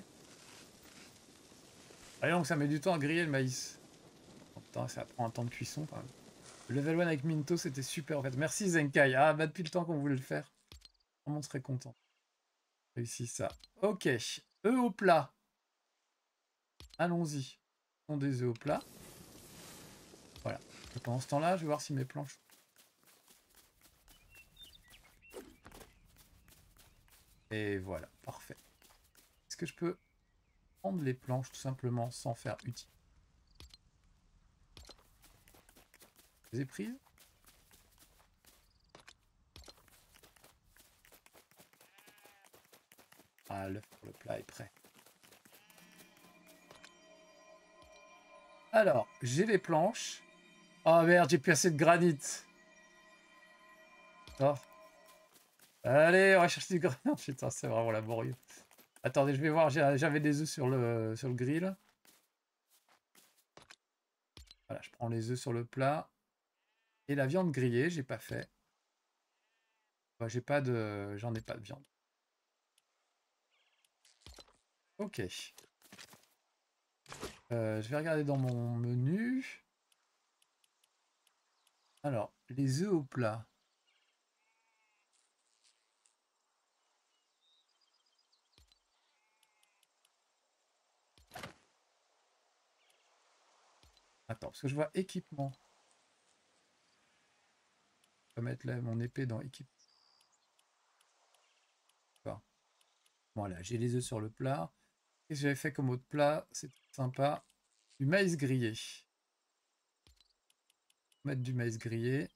Ah donc ça met du temps à griller le maïs. Putain, ça prend un temps de cuisson quand même. Le level un avec Minto c'était super en fait. Merci Zenkai. Ah bah depuis le temps qu'on voulait le faire. On serait content. Réussi ça. Ok. Œufs au plat. Allons-y. On des œufs au plat. Voilà. Et pendant ce temps-là, je vais voir si mes planches... Et voilà, parfait. Est-ce que je peux prendre les planches tout simplement sans faire utile? Je les ai prises? Ah, l'œuf pour le plat est prêt. Alors, j'ai les planches. Oh merde, j'ai plus assez de granit. Oh. Allez, on va chercher du granit. Putain, c'est vraiment laborieux. Attendez, je vais voir. J'avais des œufs sur le, sur le grill. Voilà, je prends les œufs sur le plat. Et la viande grillée, j'ai pas fait. Bah, j'ai pas de... J'en ai pas de viande. Ok. Euh, je vais regarder dans mon menu. Alors, les œufs au plat. Attends, parce que je vois équipement. Je vais mettre là, mon épée dans équipement. Voilà, j'ai les œufs sur le plat. Qu'est-ce que j'avais fait comme autre plat? C'est sympa. Du maïs grillé. Mettre du maïs grillé.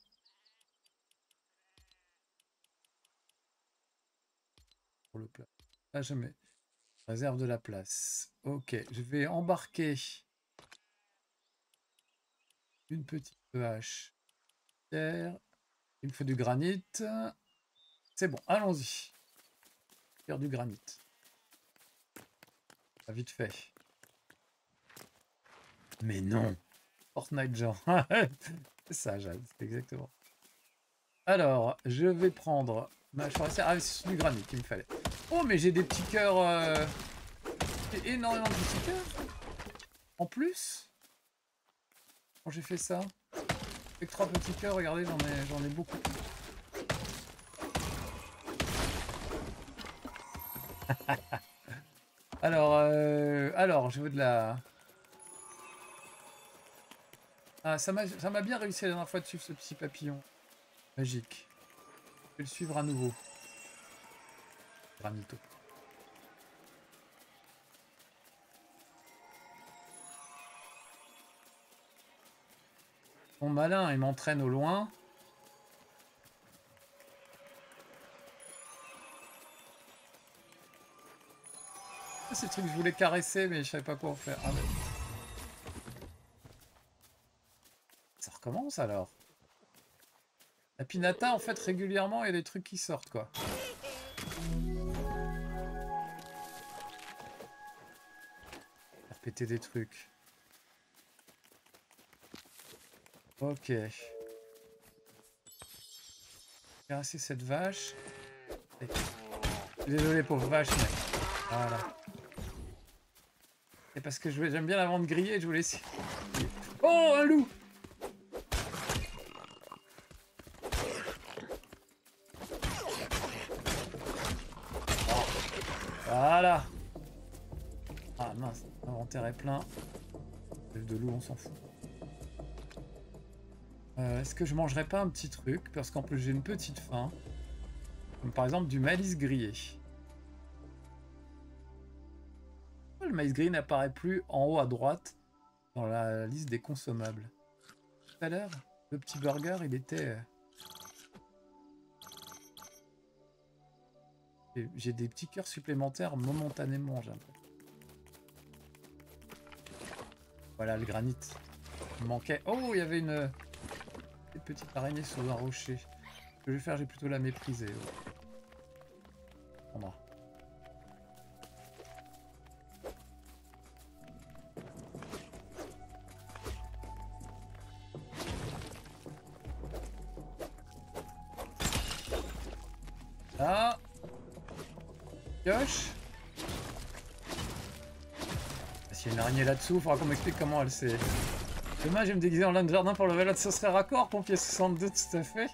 Pour le plat. Là, je mets. Réserve de la place. Ok, je vais embarquer une petite hache. Il me faut du granit. C'est bon, allons-y. Faire du granit. Ça vite fait. Mais non. Fortnite genre. C'est ça, Jade. C'est exactement. Alors, je vais prendre ma forestière. Ah, c'est du granit qu'il me fallait. Oh, mais j'ai des petits cœurs. Euh... J'ai énormément de petits cœurs. En plus. Quand j'ai fait ça. Avec trois petits cœurs, regardez, j'en ai, j'en ai beaucoup. alors, euh... alors, je veux de la... Ah, ça m'a bien réussi la dernière fois de suivre ce petit papillon. Magique. Je vais le suivre à nouveau. Granito. Mon malin, il m'entraîne au loin. C'est le truc que je voulais caresser, mais je savais pas quoi en faire. Ah, mais... Ça recommence alors. La pinata, en fait, régulièrement, il y a des trucs qui sortent, quoi. Faire péter des trucs. Ok. Caresser cette vache. Désolé, pauvre vache, mais... Voilà. C'est parce que j'aime bien la vendre grillée, je voulais essayer. Oh, un loup! Voilà. Ah mince, l'inventaire est plein. De loup, on s'en fout. Euh, Est-ce que je mangerais pas un petit truc? Parce qu'en plus j'ai une petite faim. Comme par exemple du maïs grillé. Le maïs grillé n'apparaît plus en haut à droite dans la liste des consommables. Tout à l'heure, le petit burger, il était... J'ai des petits cœurs supplémentaires momentanément, j'ai l'impression. Voilà, le granit. Il manquait... Oh, il y avait une... une petite araignée sur un rocher. Ce que je vais faire, j'ai plutôt la mépriser. Ouais. Prendra. Ah, pioche. S'il y a une araignée là-dessous, il faudra qu'on m'explique comment elle s'est... Demain, je vais me déguiser en lin de jardin pour le level up, ce serait raccord, pompier soixante-deux, tout à fait.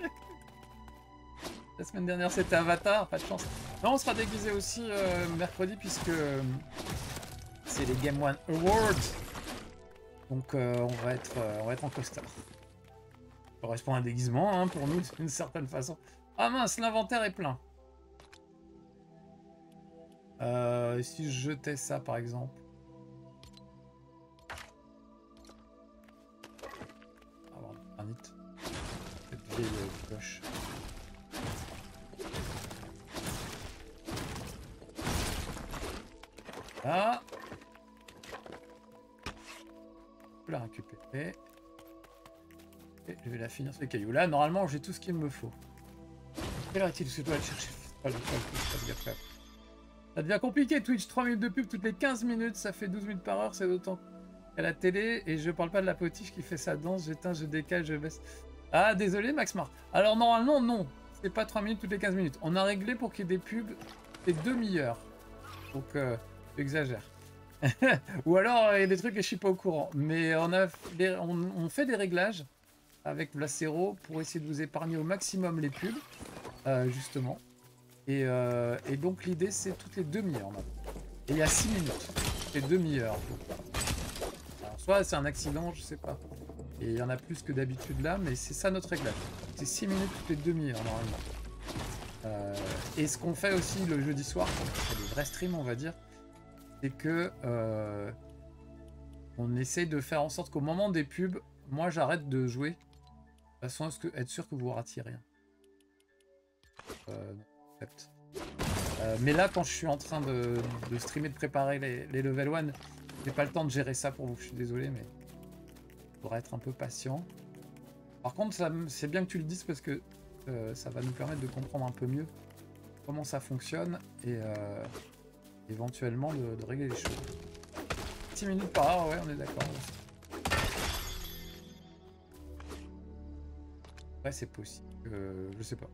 La semaine dernière, c'était Avatar, pas de chance. Non, on sera déguisé aussi euh, mercredi, puisque euh, c'est les Game One Awards. Donc, euh, on, va être, euh, on va être en costard. Ça correspond à un déguisement, hein, pour nous, d'une certaine façon. Ah mince, l'inventaire est plein. Euh, si je jetais ça, par exemple. On va avoir du granit. Cette vieille cloche. Là. Je peux la récupérer. Et je vais la finir sur les cailloux. Là, normalement, j'ai tout ce qu'il me faut. Quelle heure est-il? Parce que je dois aller chercher. Pas le temps, ça devient compliqué, Twitch, trois minutes de pub toutes les quinze minutes, ça fait douze minutes par heure, c'est autant qu'à la télé, et je parle pas de la potiche qui fait sa danse, j'éteins, je décale, je baisse. Ah, désolé, Maxmar. Alors, normalement, non, c'est pas trois minutes toutes les quinze minutes. On a réglé pour qu'il y ait des pubs et demi-heures. Donc, euh, j'exagère. Ou alors, il y a des trucs et je suis pas au courant. Mais on, a des, on, on fait des réglages avec Vlacero pour essayer de vous épargner au maximum les pubs, euh, justement. Et, euh, et donc l'idée c'est toutes les demi-heures. Et il y a six minutes, toutes les demi-heures. Soit c'est un accident, je sais pas. Et il y en a plus que d'habitude là, mais c'est ça notre réglage. C'est six minutes toutes les demi-heures normalement. Euh, et ce qu'on fait aussi le jeudi soir, c'est des vrais streams on va dire, c'est que euh, on essaye de faire en sorte qu'au moment des pubs, moi j'arrête de jouer, de façon à ce que, être sûr que vous ratiez rien. Euh, Euh, mais là, quand je suis en train de, de streamer, de préparer les, les level one, j'ai pas le temps de gérer ça pour vous, je suis désolé, mais il faudra être un peu patient. Par contre, c'est bien que tu le dises parce que euh, ça va nous permettre de comprendre un peu mieux comment ça fonctionne et euh, éventuellement de, de régler les choses. six minutes par heure, ouais, on est d'accord. Ouais, c'est possible. Euh, je sais pas.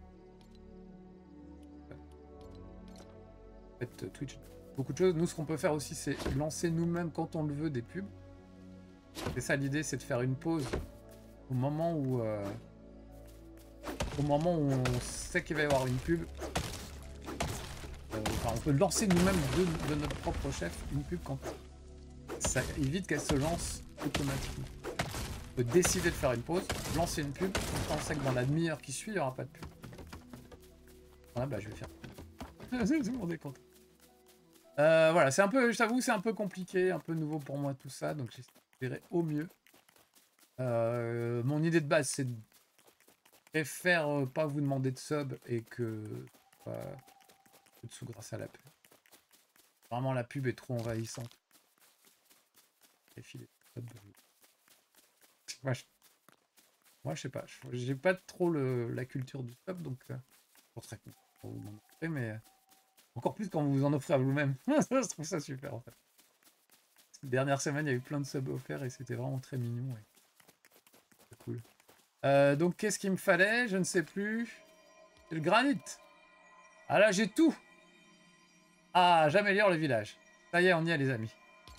En fait, Twitch, beaucoup de choses. Nous, ce qu'on peut faire aussi, c'est lancer nous-mêmes quand on le veut des pubs. C'est ça l'idée, c'est de faire une pause au moment où, euh, au moment où on sait qu'il va y avoir une pub. Euh, enfin, on peut lancer nous-mêmes de, de notre propre chef une pub quand ça évite qu'elle se lance automatiquement. On peut décider de faire une pause, lancer une pub, on sait que dans la demi-heure qui suit, il n'y aura pas de pub. Voilà, bah je vais faire. Tout le monde est content. Euh, voilà, c'est un peu, je t'avoue, c'est un peu compliqué, un peu nouveau pour moi tout ça, donc j'espérais au mieux. Euh, mon idée de base, c'est de préfère euh, pas vous demander de sub et que euh, de sous grâce à la pub. Vraiment, la pub est trop envahissante. Les filets de sub, je... Moi, je... Moi, je sais pas, j'ai pas trop le... la culture du sub, donc euh, je serais content pour vous en offrir, mais euh, encore plus quand vous vous en offrez à vous-même. Je trouve ça super en fait. Cette dernière semaine, il y a eu plein de subs offerts et c'était vraiment très mignon. Ouais. C'est cool. Euh, donc, qu'est-ce qu'il me fallait? Je ne sais plus. C'est le granit. Ah là, j'ai tout. Ah, j'améliore le village. Ça y est, on y est, les amis.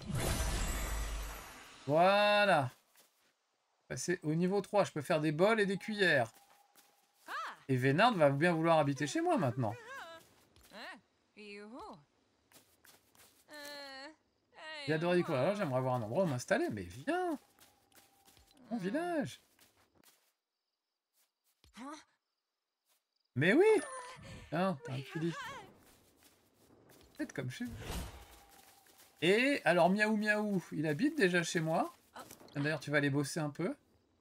Voilà. Passer au niveau trois, je peux faire des bols et des cuillères. Et Vénard va bien vouloir habiter chez moi maintenant. J'ai adoré découvrir. Alors, j'aimerais avoir un endroit où m'installer. Mais viens. Mon village. Mais oui. Tiens, t'as un petit lit. Peut-être comme chez vous. Et alors, miaou miaou, il habite déjà chez moi. D'ailleurs, tu vas aller bosser un peu.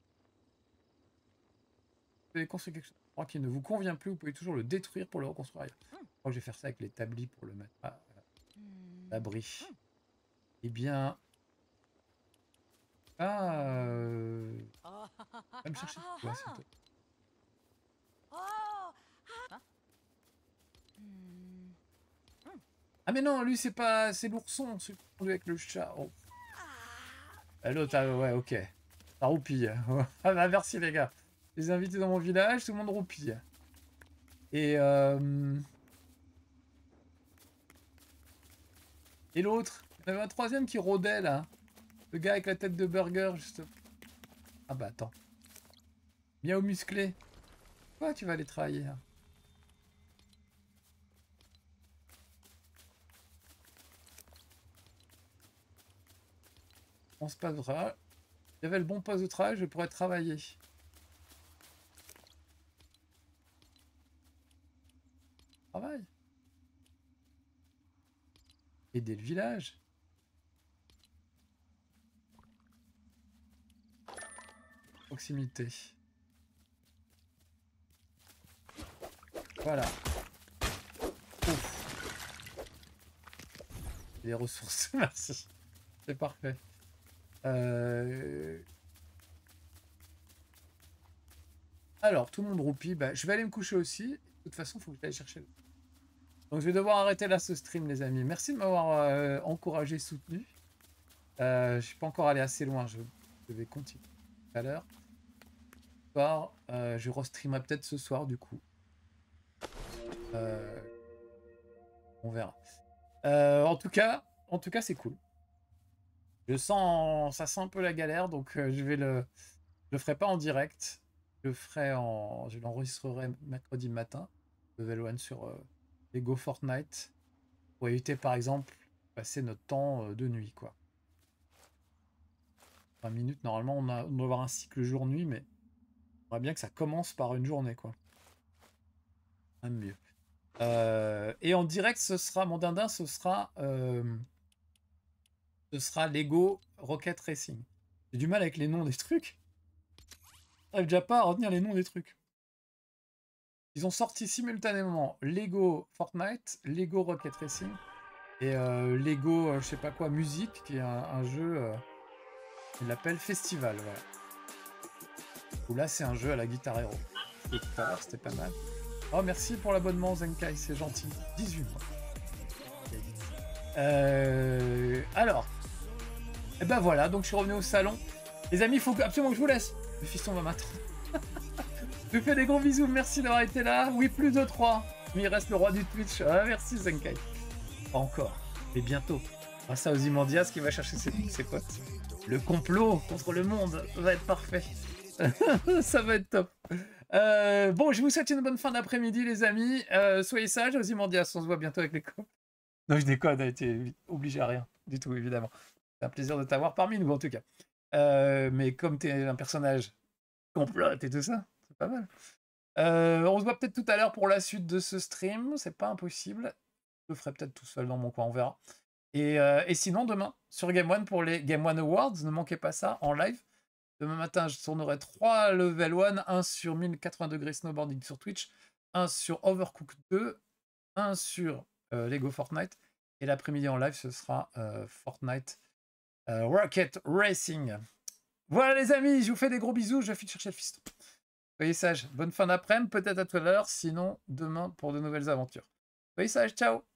Vous avez construit quelque chose qui ne vous convient plus, vous pouvez toujours le détruire pour le reconstruire. Je crois que je vais faire ça avec l'établi pour le mettre à l'abri. Eh bien... Ah... Euh... Va me chercher quoi, s'il te plaît. Ah mais non, lui c'est pas... C'est l'ourson, celui avec le chat. Oh. L'autre, ah, ouais, ok. Ça roupille. Ah bah merci les gars. Les invités dans mon village, tout le monde roupille. Et... Euh... Et l'autre, il y en avait un troisième qui rôdait là. Le gars avec la tête de burger, justement. Ah bah attends. Miaou musclé. Quoi, tu vas aller travailler là? On se passe de travail. J'avais le bon poste de travail, je pourrais travailler. Travail. Aider le village. Proximité. Voilà. Ouf. Les ressources, merci. C'est parfait. Euh... Alors, tout le monde roupie. Bah, je vais aller me coucher aussi. De toute façon, il faut que j'aille chercher le... Donc, je vais devoir arrêter là ce stream, les amis. Merci de m'avoir euh, encouragé, soutenu. Euh, je ne suis pas encore allé assez loin. Je, je vais continuer tout à l'heure. Euh, je restreamerai peut-être ce soir, du coup. Euh... On verra. Euh, en tout cas, en tout cas, c'est cool. Je sens, ça sent un peu la galère, donc euh, je vais le, je le ferai pas en direct. Je le ferai en, je l'enregistrerai mercredi matin. Level one sur euh, Lego Fortnite pour éviter, par exemple, passer notre temps euh, de nuit, quoi. vingt minutes, normalement, on, a, on doit avoir un cycle jour-nuit, mais on aimerait bien que ça commence par une journée, quoi. Même mieux. Euh, et en direct, ce sera mon dindin, ce sera, euh, ce sera Lego Rocket Racing. J'ai du mal avec les noms des trucs. J'arrive déjà pas à retenir les noms des trucs. Ils ont sorti simultanément Lego Fortnite, Lego Rocket Racing et euh, Lego, euh, je sais pas quoi, musique, qui est un, un jeu, euh, il l'appelle Festival. Voilà. Où là, c'est un jeu à la Guitar Hero. C'était pas mal. Oh, merci pour l'abonnement, Zenkai, c'est gentil. dix-huit mois. Euh, alors, et eh ben voilà, donc je suis revenu au salon. Les amis, il faut absolument que je vous laisse. Le fiston va m'attendre. Je vous fais des gros bisous, merci d'avoir été là. Oui, plus de trois. Mais il reste le roi du Twitch. Ah, merci, Zenkai. Pas encore, mais bientôt. Grâce à Ozymandias qui va chercher ses, ses potes. Le complot contre le monde va être parfait. Ça va être top. Euh, bon, je vous souhaite une bonne fin d'après-midi, les amis. Euh, soyez sages, Ozymandias. On se voit bientôt avec les copains. Non, je déconne, t'es obligé à rien. Du tout, évidemment. C'est un plaisir de t'avoir parmi nous, en tout cas. Euh, mais comme t'es un personnage complote et tout ça, c'est pas mal. Euh, on se voit peut-être tout à l'heure pour la suite de ce stream. C'est pas impossible. Je le ferai peut-être tout seul dans mon coin, on verra. Et, euh, et sinon, demain, sur Game One, pour les Game One Awards, ne manquez pas ça, en live. Demain matin, je tournerai trois level one, un sur mille quatre-vingts degrés snowboarding sur Twitch, un sur Overcooked deux, un sur euh, Lego Fortnite, et l'après-midi en live, ce sera euh, Fortnite euh, Rocket Racing. Voilà les amis, je vous fais des gros bisous, je file chercher le fiston. Soyez sages, bonne fin d'après-midi, peut-être à tout à l'heure, sinon demain pour de nouvelles aventures. Soyez sages, ciao!